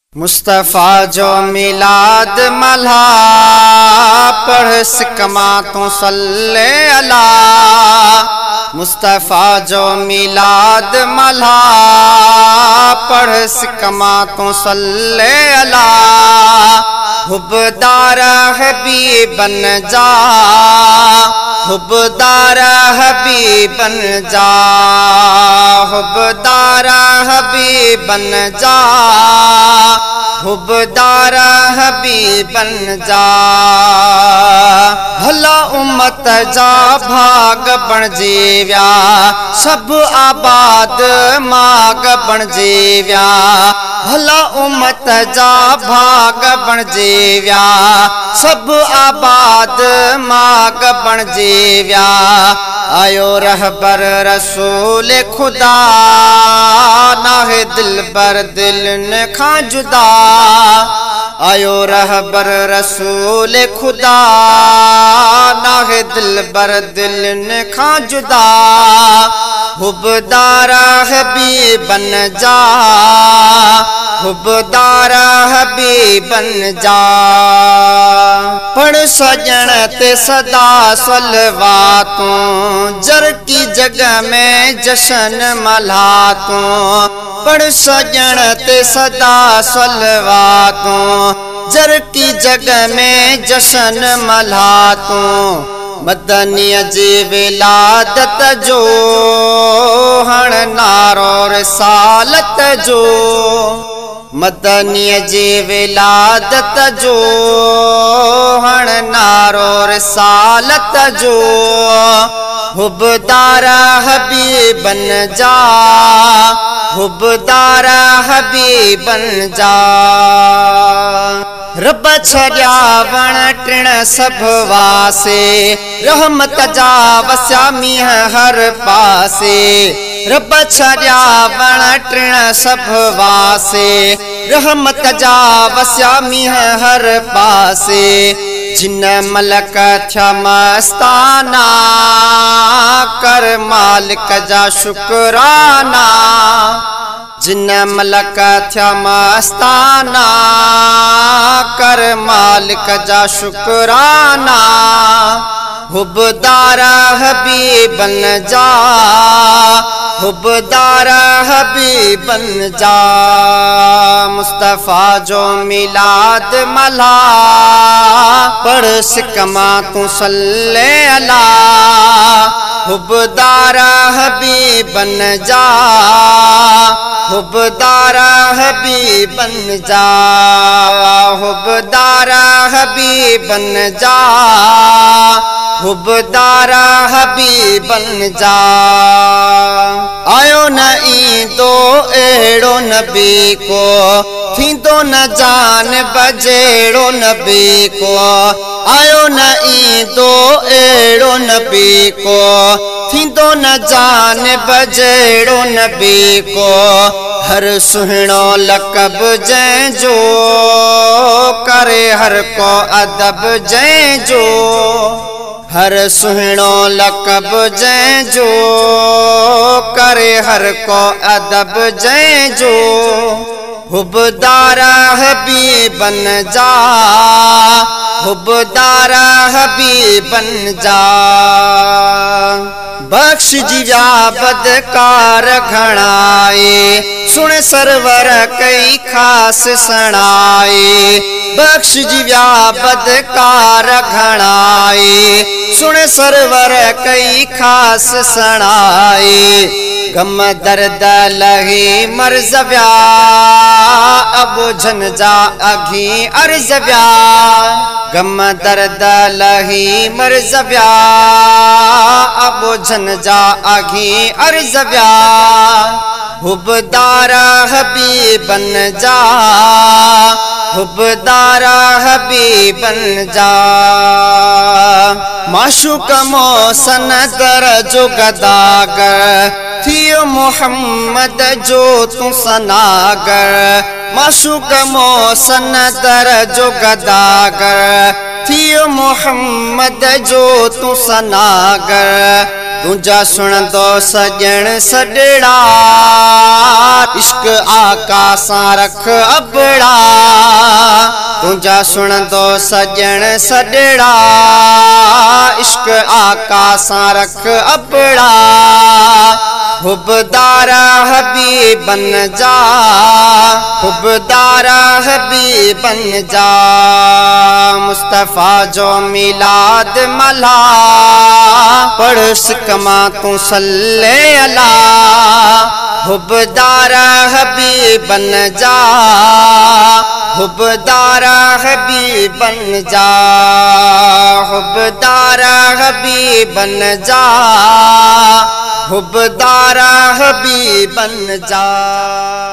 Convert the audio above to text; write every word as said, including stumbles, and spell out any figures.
मुस्तफ़ा जो मिलाद मल्हा पढ़ सिकमा तू सल्ले अला। मुस्तफ़ा जो मिलाद मल्हा पढ़ सिकमा तू सल्ले अला। हुब्बदार हबीब बन जा, हुब्बदार हबीब बन जा, हुब्बदार हबीब बन जा, हुब्बदार हबीब बन जा। भला उम्मत जा भाग बन जीव्या, सब आबाद माग बन जीव्या। भला उम्मत जा भाग बन जीव्या, सब आबाद माग बन जीव्या। आयो रहबर रसूल खुदा, नाहे दिल बर दिल न खा जुदा। आयो रहबर रसूल खुदा, नाहे दिल बर दिल न खा जुदा। हुब्बदार हबीब बन जा, हुब्बदार हबीब बन जा। पढ़ सजन ते सदा सलवातों, जर की जगह में जश्न मल्हातों। पढ़ सजन ते सदा सलवातों, जर की जगह में जश्न मल्हातों। मदनी जी विलादत जो हण नारो रिसालत जो, मदनी जी विलादत जो हण नारो रिसालत जो। हुब्बदार हबीब बन जा, हुब्बदार हबीब बन जा। रब छड़िया वण टिण सभ वासे, रहमत जा वस्या मींह हर पासे। रब छड़िया वण टिण सभ वासे, रहमत जा वस्या मींह हर पासे। जिन मलक थिया मस्ताना, कर मालिक जा शुकराना। जिन मलक थिया मस्ताना, कर मालिक जा शुकराना। हुब्बदार हबीब बन जा, हुब्बदार हबीब बन जा। मुस्तफ़ा जो मिलाद मल्हा पढ़ सिकमा तू सल्ले अला। हुब्बदार हबीब बन जा, हुब्बदार हबीब बन जा, हुब्बदार हबीब बन जा, हुब्बदार हबीब बन जा। आयो न ईंदो एड़ो नबी को, थींदो न जान बजेड़ो नबी को। आयो न ईंदो एड़ो नबी को, थींदो न जान बजेड़ो नबी को। हर सुहिणो लक़ब जंहिंजो, करे हर को अदब जंहिंजो। हर सुहिणो लक़ब जंहिंजो, करे हर को अदब जंहिंजो। हुब्बदार हबीब बन जा, हुब्बदार हबीब बन जा। बख्श जीव्या बदकार घणाए, सुन सरवर कई खास सणाए। बख्श जीव्या बदकार घणाए, सुन सरवर कई खास सणाए। गम दर्द लही मर्ज़व्या, अबो झन जा अघी अर्ज़व्या। गम दर्द लही मर्ज़व्या, अबो झन जा अघी अर्ज़व्या। हुब्बदार हबीब बन जा, हुब्बदार हबीब बन जा। माशूक मोहसन दर जो गदागर, थियो मोहम्मद जो तू सनागर। माशूक मोहसन दर जो गदागर, थियो मोहम्मद जो तू सनागर। तुझा सुन दो सजन सजड़ा इश्क आका सा रख अबड़ा तुझा सुन दो सजन सजड़ा इश्क आका सा रख अबड़ा हुबदार हबीब बन जा हुबदार हबीब बन जा मुस्तफा जो मिलाद मला पढ़ सिकमा तू सल्ले अला हुबदार हबीब बन जा हुबदार हबीब बन जा हुबदार हबीब बन जा हुबदार हबीब बन जा।